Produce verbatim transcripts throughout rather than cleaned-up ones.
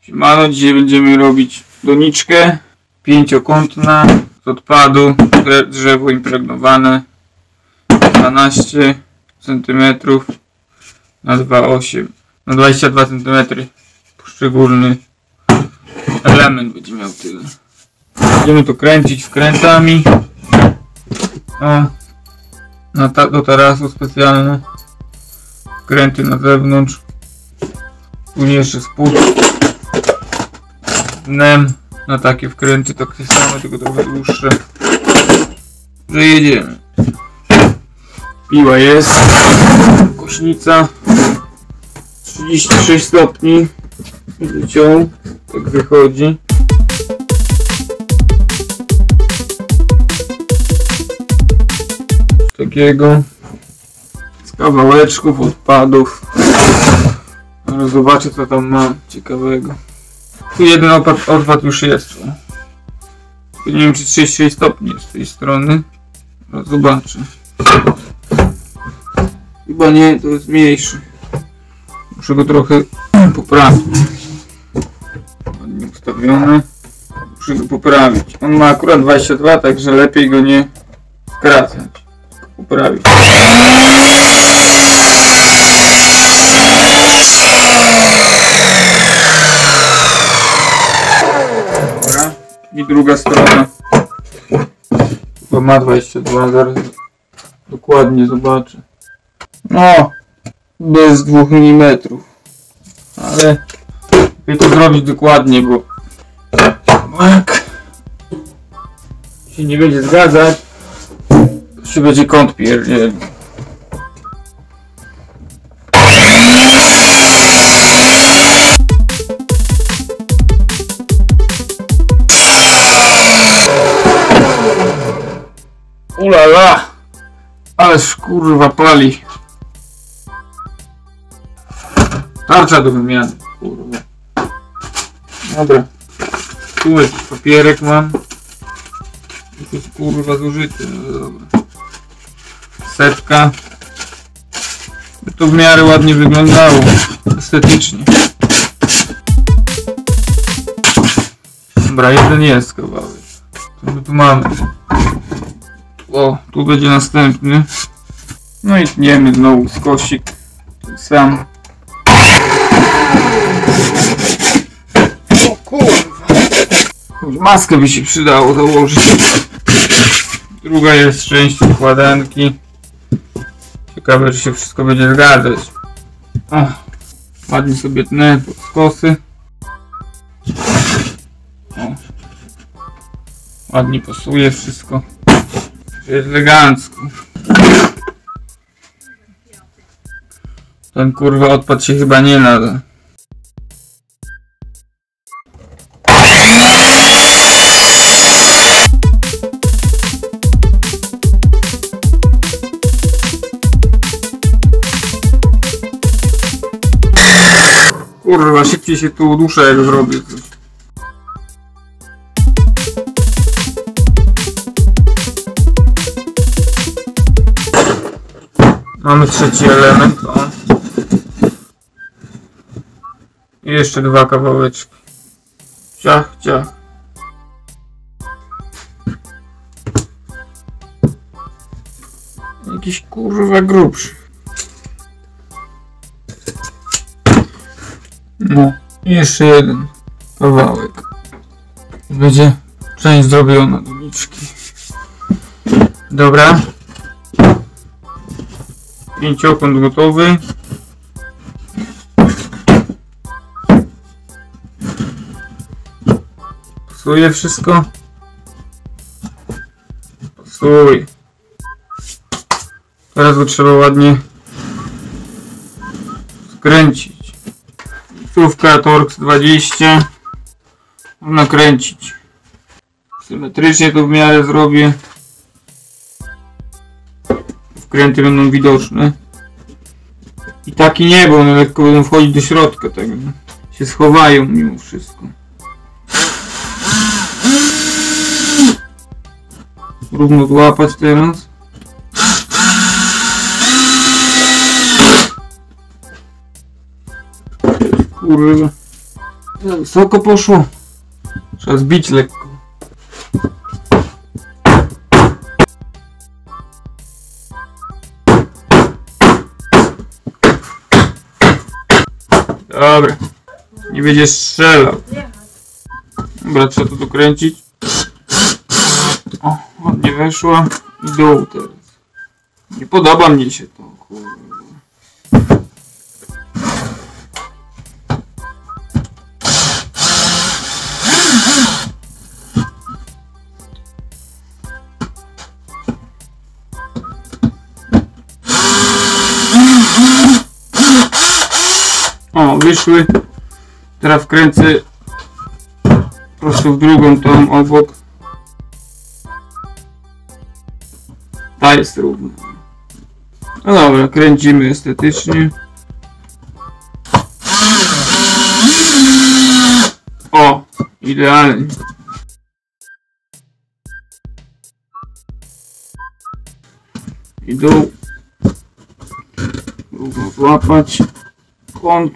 Siemano, dzisiaj będziemy robić doniczkę pięciokątna z odpadu, drzewo impregnowane dwanaście centymetrów na dwa przecinek osiem na dwadzieścia dwa centymetry. Poszczególny element będzie miał tyle. Będziemy to kręcić wkrętami. O, na ta, do tarasu specjalne wkręty na zewnątrz. Później jeszcze spód dnem na takie wkręty, takie same, tylko trochę dłuższe. Że jedziemy. Piła jest, kośnica trzydzieści sześć stopni, wyciął, tak wychodzi. Takiego z kawałeczków odpadów. Ale zobaczę, co tam mam ciekawego. Tu jeden odpad, odpad już jest. Nie wiem, czy trzydzieści sześć stopni jest z tej strony. No, zobaczę. Chyba nie, to jest mniejszy. Muszę go trochę poprawić. Ładnie ustawiony. Muszę go poprawić. On ma akurat dwadzieścia dwa, także lepiej go nie skracać. Poprawić. Dobra. I druga strona. Chyba ma dwadzieścia dwa, zaraz dokładnie zobaczę. No, bez dwóch milimetrów. Ale lepiej to zrobić dokładnie, bo jak się nie będzie zgadzać, to się będzie kąt pierdzieli. Ulala! Ależ kurwa pali. Tarcza do wymiany. Kurwa. Dobra. Tu jakiś papierek mam. To jest kurwa zużyty. No dobra. Setka. By to w miarę ładnie wyglądało. Estetycznie. Dobra, jeden jest kawałek. Co my tu mamy? O, tu będzie następny. No i tniemy znowu skosik. Ten sam. O kurwa. Maskę by się przydało założyć. Druga jest część układanki. Ciekawe, czy się wszystko będzie zgadzać. O, ładnie sobie tnę pod skosy. O, ładnie pasuje wszystko. Jest elegancko. Ten kurwa odpad się chyba nie nada. Kurwa, szybciej się tu uduszę, jak zrobię coś. Mamy trzeci element. O. I jeszcze dwa kawałeczki. Ciach, ciach. Jakiś kurwa grubszy. No. I jeszcze jeden kawałek. Będzie część zrobiona doniczki. Dobra. Pięciokąt gotowy. Pasuje wszystko? Pasuje. Teraz go trzeba ładnie skręcić. Słówka Torx dwadzieścia. Można kręcić. Symetrycznie to w miarę zrobię. Wkręty będą widoczne. I taki nie, bo one lekko będą wchodzić do środka, tak się schowają mimo wszystko. Równo złapać teraz. Kurwa. Za wysoko poszło. Trzeba zbić lekko. Dobra. Nie będzie strzelał. Dobra, trzeba to dokręcić. O, ładnie weszła. I dół teraz. Nie podoba mnie się to, kurwa. O, wyszły. Teraz wkręcę prosto w drugą tą obok. Ta jest równa. No dobra, kręcimy estetycznie. O, idealnie. I dół. Równo złapać. Kąt.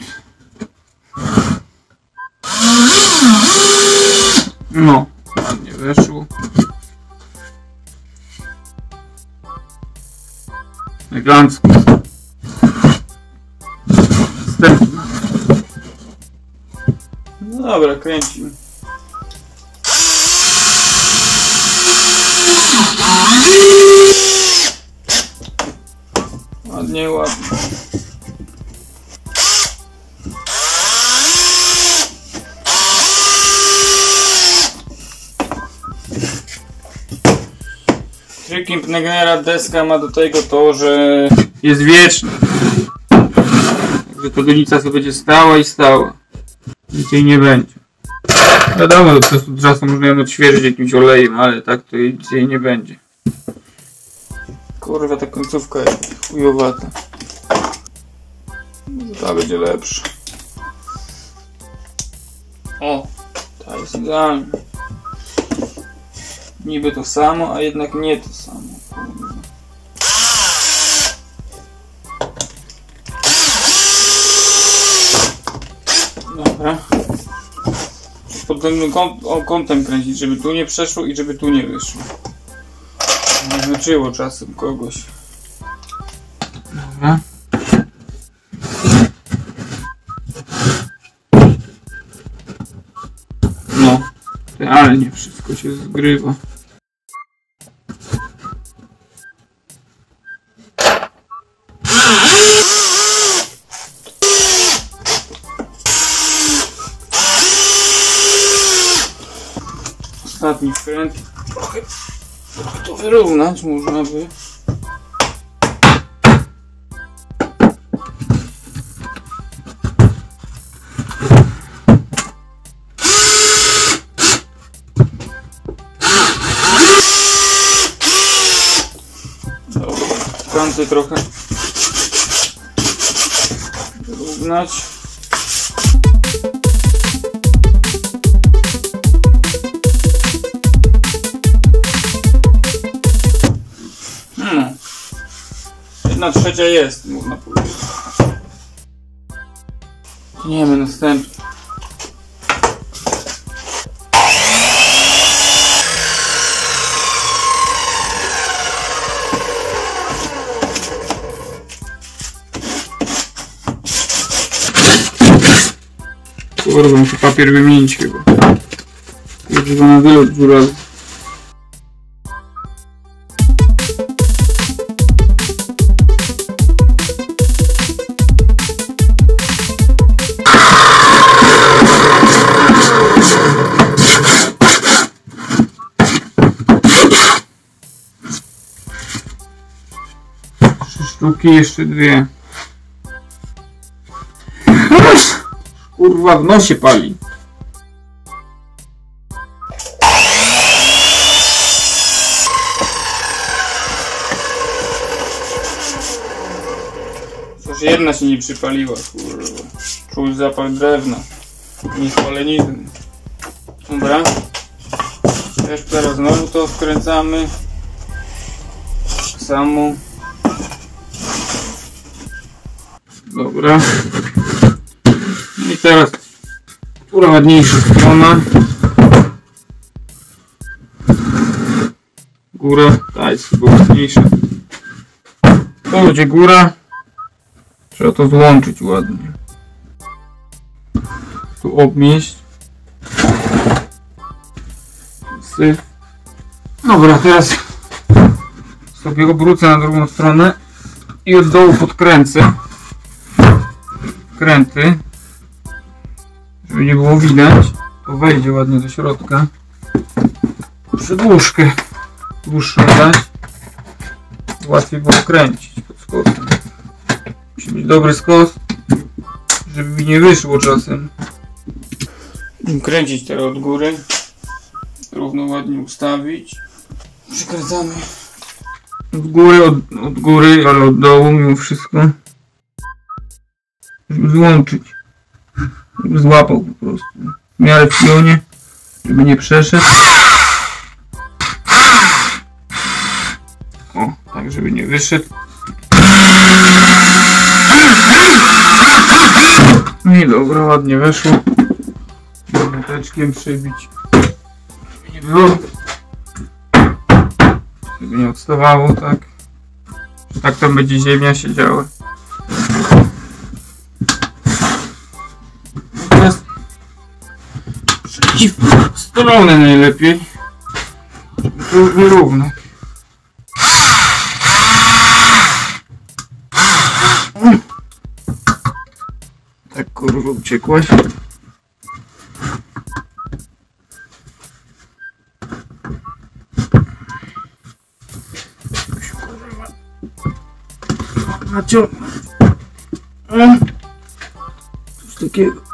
No, ładnie weszło. Elegancko. Następny. No dobra, kręcimy. Ładnie, ładnie. Trykiem Pnegnera deska ma do tego to, że jest wieczna. Także ta donica sobie będzie stała i stała. Nic jej nie będzie. Wiadomo, po prostu czasem można ją odświeżyć jakimś olejem, ale tak to nic jej nie będzie. Kurwa, ta końcówka jest chujowata. Może ta będzie lepsza. O, ta jest idealna. Niby to samo, a jednak nie to samo. Dobra. Pod tym kątem kręcić, żeby tu nie przeszło i żeby tu nie wyszło. Nie znaczyło czasem kogoś. Dobra. No, idealnie wszystko się zgrywa. Ostatni wkręt. Trochę, trochę to wyrównać można by. Dobra, wkręty trochę wyrównać. Hmm. Jedna trzecia jest, można powiedzieć. Tniemy następny. Kurwa, muszę papier wymienić chyba. Już go na wylot dwa razy. Trzy sztuki, jeszcze dwie. Kurwa, w nosie pali. Chociaż jedna się nie przypaliła, kurwa. Czuć zapach drewna. Nie spalenizny. Dobra. Też teraz znowu to wkręcamy. Tak samo. Dobra. I teraz Która ładniejsza strona? Góra, ta jest chyba ładniejsza. To będzie góra. Trzeba to złączyć ładnie. Tu obmieść. Syf. Dobra, teraz sobie obrócę na drugą stronę i od dołu podkręcę kręty, żeby nie było widać. To wejdzie ładnie do środka. Przedłużkę dłuższą dać. Łatwiej było kręcić pod skosem. Musi być dobry skos, żeby mi nie wyszło czasem. Kręcić teraz od góry. Równo ładnie ustawić. Przykręcamy od góry, od, od góry, ale od dołu mimo wszystko. Żeby złączyć. Żeby złapał po prostu. W miarę w pionie, żeby nie przeszedł. O, tak żeby nie wyszedł. No i dobra, ładnie weszło. Młoteczkiem przybić. Żeby nie było. Żeby nie odstawało, tak. Tak tam będzie ziemia siedziała. Teraz przeciw stronę najlepiej. Żeby to wyrównać. Tak kurwa uciekłaś. Naciągnąć. Coś takiego.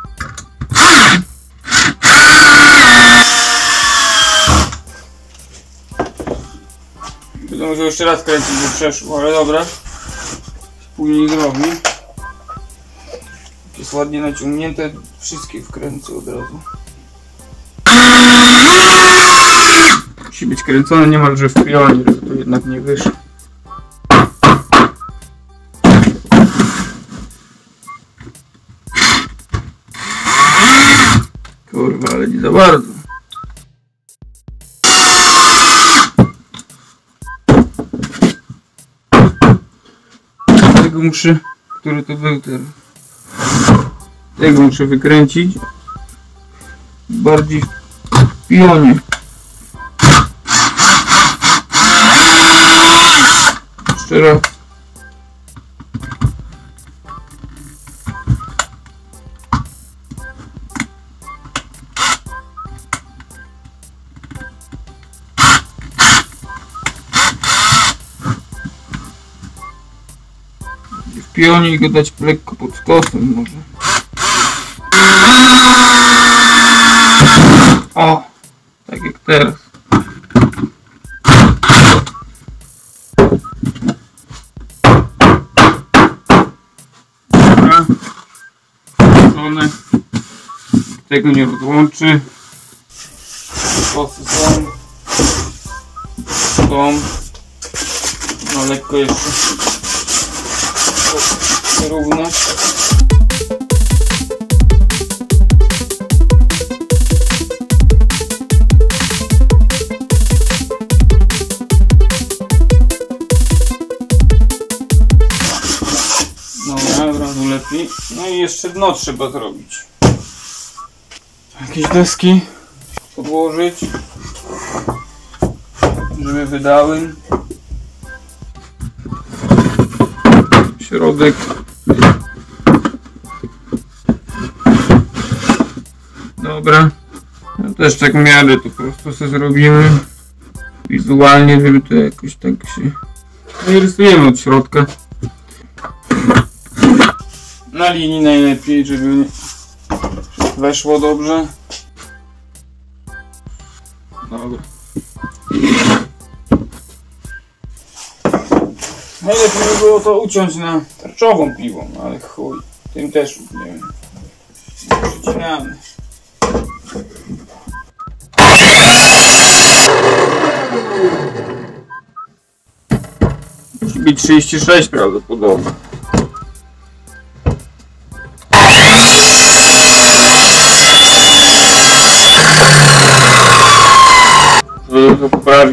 Będę musiał jeszcze raz kręcić, bo przeszło, ale dobra. Później zrobi. Jest ładnie naciągnięte, wszystkie wkręcę od razu. Musi być kręcone niemalże w pionie, żeby to jednak nie wyszło. Kurwa, ale nie za bardzo. Tego muszę, który to był teraz. Tego muszę wykręcić bardziej w pionie. Jeszcze raz. W pionie i go dać lekko pod skosem może. O, tak jak teraz. Dobra. One tego nie rozłączy. Skosy są. Są. No lekko jeszcze wyrównać. Lepiej. No i jeszcze dno trzeba zrobić. Jakieś deski podłożyć, żeby wydały. Środek. Dobra. No też tak w miarę to po prostu sobie zrobimy. Wizualnie, żeby to jakoś tak się... No i rysujemy od środka. Na linii najlepiej, żeby weszło dobrze. Dobra. Najlepiej by było to uciąć na tarczową piłą, ale chuj, tym też nie wiem. Przycinamy. Musi być trzydzieści sześć prawdopodobnie. Żeby to poprawić.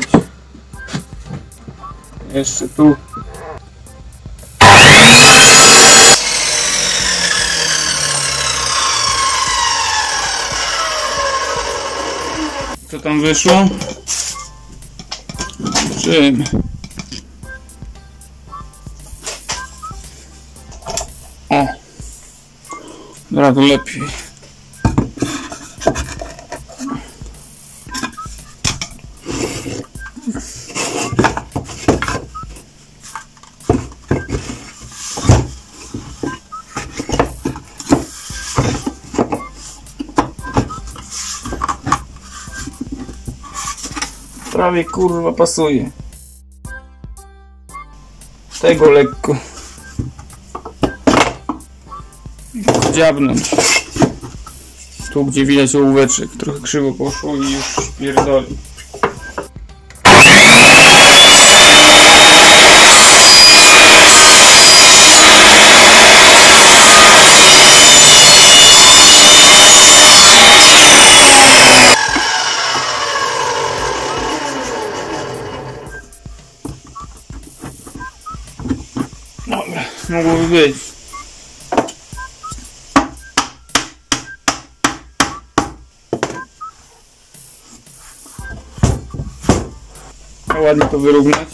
Jeszcze tu. Co tam wyszło? Czym? O! Dobra, to lepiej. Prawie kurwa pasuje. Tego lekko. Dziabnąć. Tu gdzie widać ołóweczek. Trochę krzywo poszło i już pierdoli. Dobra, mogłoby być. A ładnie to wyrównać.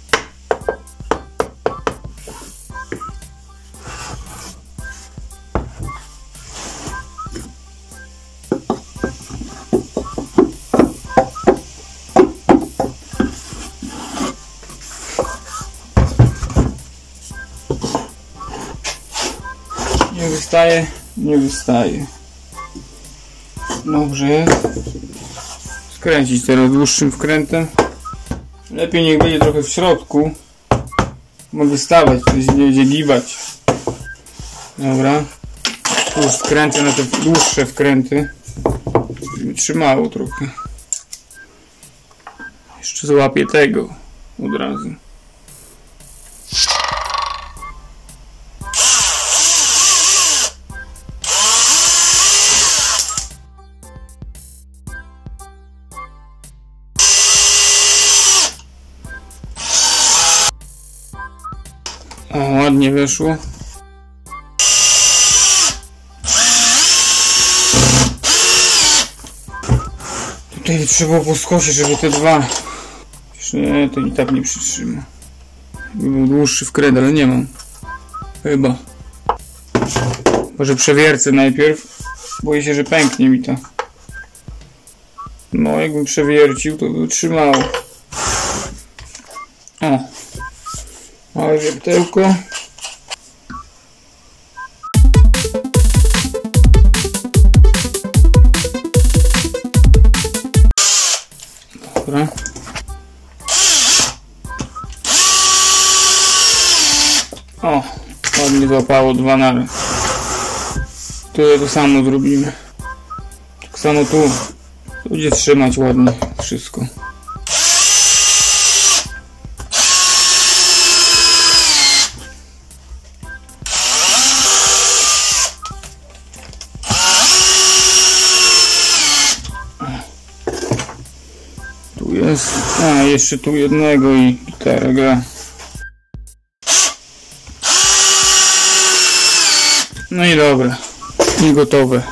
Nie wystaje, nie wystaje. Dobrze jest. Skręcić teraz dłuższym wkrętem. Lepiej niech będzie trochę w środku. Bo wystawać, to się nie będzie giwać. Dobra. Tu już skręcę na te dłuższe wkręty. Żeby trzymało trochę. Jeszcze złapię tego od razu. O, ładnie weszło. Tutaj trzeba poskosić, żeby te dwa... Nie, to i tak nie przytrzyma. By był dłuższy wkręt, ale nie mam. Chyba. Może przewiercę najpierw. Boję się, że pęknie mi to. No, jakbym przewiercił, to by trzymało. O. Małe wiertełko. Dobra. O, ładnie złapało dwa nary. Tu to samo zrobimy. Tak samo tu. Tu będzie trzymać ładnie wszystko. Tu jest, a jeszcze tu jednego i gitara gra. No i dobra, i gotowe.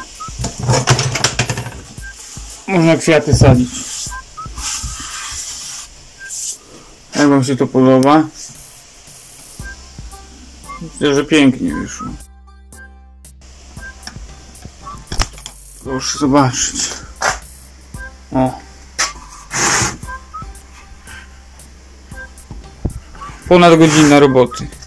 Można kwiaty sadzić. Jak wam się to podoba? Myślę, że pięknie wyszło. Proszę zobaczyć. O. Ponad godzina roboty.